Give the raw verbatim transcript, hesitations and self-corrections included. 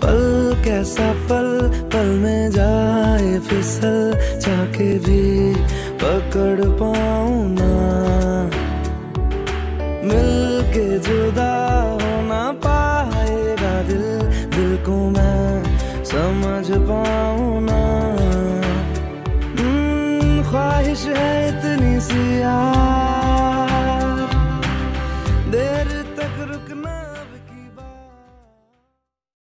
पल कैसा पल, पल में जाए फिसल, चाके भी पकड़ पा